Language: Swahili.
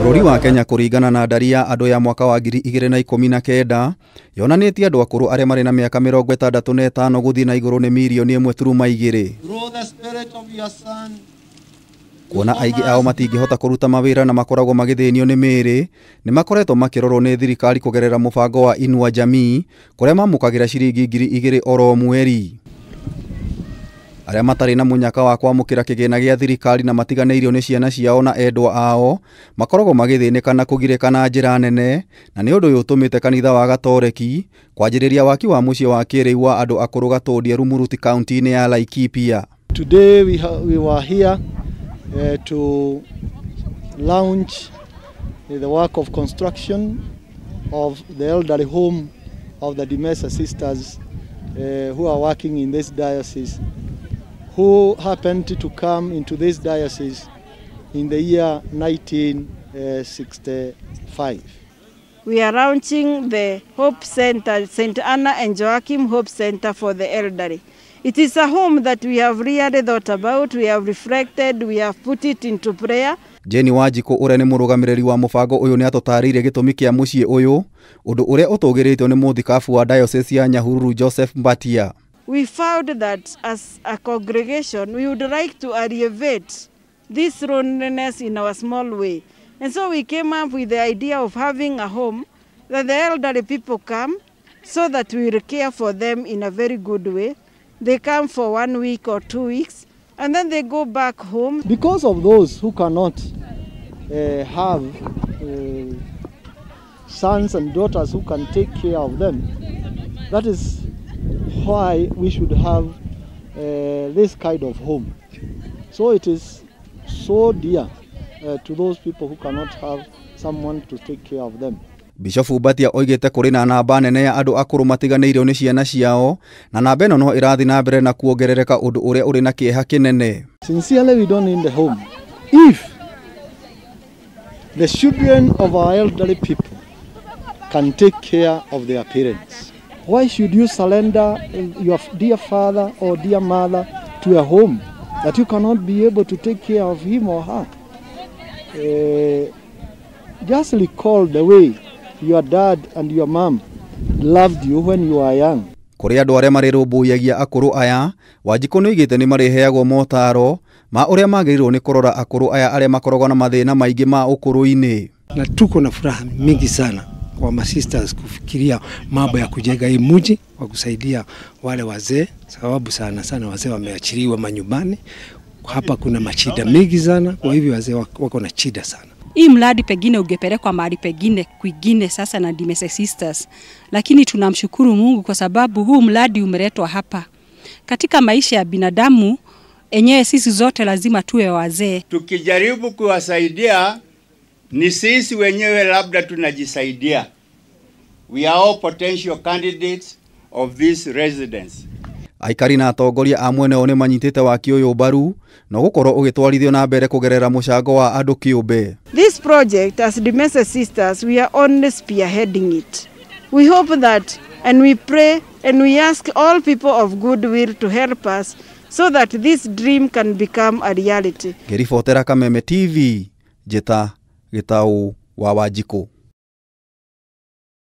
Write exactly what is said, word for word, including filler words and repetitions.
Bũrũri wa Kenya kũringana na ndari ya andũ ya mwaka wa ngiri igĩrĩ na ikũmi na kenda yonanĩtie andũ akũrũ arĩa marĩ na mĩaka mĩrongo ĩtandatũ na ĩtano gũthiĩ na igũrũ nĩ mirioni ĩmwe turuma igĩrĩ. Kuona aingĩ ao matingĩhota kũruta mawĩra na makoragwo magĩthĩnio nĩ mĩĩrĩ, nĩ makoretwo makĩrorwo nĩ thirikari kũgerera mũbango wa Inua Jamii kũrĩa mamũkagĩra ciringi ngiri igĩrĩ oro mweri. Arĩa matarĩ na mũnyaka wa kwamũkĩra kĩgĩna gĩa thirikari na matiganĩirio nĩ ciana ciao na endwa ao makoragwo magĩthĩnĩka na kũgirĩka na njĩra nene, na nĩ ũndũ ũyũ ũtũmĩte kanitha wa Gatoreki kwanjĩrĩria waki wa mũciĩ wa kĩrĩu wa andũ akũrũ Gatũndie Rumuruti kaunti-inĩ ya Laikipia. Today we, we were here uh, to launch the work of construction of the elderly home of the Dimesa sisters uh, who are working in this diocese, who happened to come into this diocese in the year nineteen sixty-five. We are launching the Hope Center, Saint Anna and Joachim Hope Center for the elderly. It is a home that we have really thought about, we have reflected, we have put it into prayer. Jenny Wanjiku ũrĩa nĩ mũrũgamĩrĩri wa mũbango ũyũ nĩ atũtarĩirie gĩtũmi kĩa mũciĩ ũyũ, ũndũ ũrĩa ũtũgĩrĩtwo nĩ mũthikabu wa diocese ya Nyahururu Joseph Mbatia. We found that as a congregation we would like to alleviate this loneliness in our small way. And so we came up with the idea of having a home that the elderly people come so that we will care for them in a very good way. They come for one week or two weeks and then they go back home. Because of those who cannot uh, have uh, sons and daughters who can take care of them, that is why we should have uh, this kind of home. So it is so dear uh, to those people who cannot have someone to take care of them. Bishop Mbatia oigĩte kũrĩ na namba nene ya andũ akũrũ matiganĩirio nĩ ciana ciao, na namba ĩno no ĩrathiĩ na mbere na kuongerereka ũndũ ũrĩa ũrĩ na kĩeha kĩnene. Sincerely, we don't need the home. If the children of our elderly people can take care of their parents, why should you surrender your dear father or dear mother to a home that you cannot be able to take care of him or her? Uh, just recall the way your dad and your mom loved you when you were young. Kũrĩ andũ arĩa marĩrũmbũyagia akũrũ aya, Wanjiku nĩoigĩte nĩ mareheagwo motaro ma ũrĩa magĩrĩirwo nĩ kũrora akũrũ aya arĩa makoragwo na mathĩna maingĩ ma ũkũrũ-inĩ. Na tuko na furaha mingi sana kwa masisters kufikiria mambo ya kujenga hii mji kwa kusaidia wale wazee, sababu sana sana wazee wameachiliwa manyumbani. Hapa kuna mashida mingi sana, kwa hivyo wazee wako na shida sana. Hii mradi pengine ungepelekwa mahali pengine kwingine sasa na Dimesa Sisters, lakini tunamshukuru Mungu kwa sababu huu mradi umeletwa hapa. Katika maisha ya binadamu enyewe sisi zote lazima tuwe wazee. Tukijaribu kuwasaidia ni sisi wenyewe labda tunajisaidia. We are all potential candidates of this residence. Aikari na atongoria a mwena ũyũ nĩ manyitĩte waki ũyũ mbaru na gũkorwo ũgĩtwarithio na mbere kũgerera mũcango wa andũ kĩũmbe. This project as Dimesa Sisters, we are only spearheading it. We hope that and we pray and we ask all people of goodwill to help us so that this dream can become a reality. Ngĩribotera Kameme T V, Njĩta Gĩtaũ wa Wanjiku.